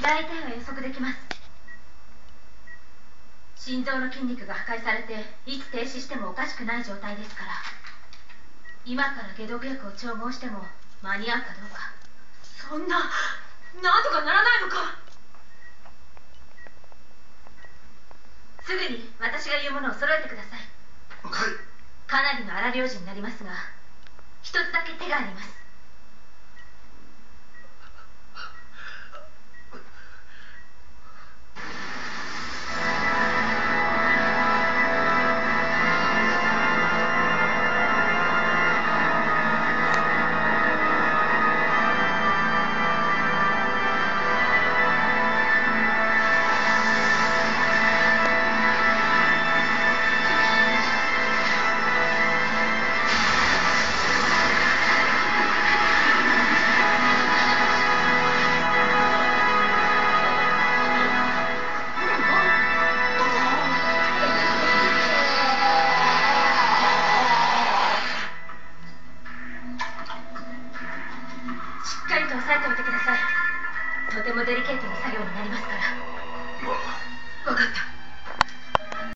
大体は予測できます。心臓の筋肉が破壊されていつ停止してもおかしくない状態ですから、今から解毒薬を調合しても間に合うかどうか。 そんな、なんとかならないのか。 すぐに私が言うものを揃えてください。 はい。 かなりの荒療治になりますが、一つだけ手があります。しっかりと押さえておいてください。とてもデリケートな作業になりますから。 まあ。 分かった。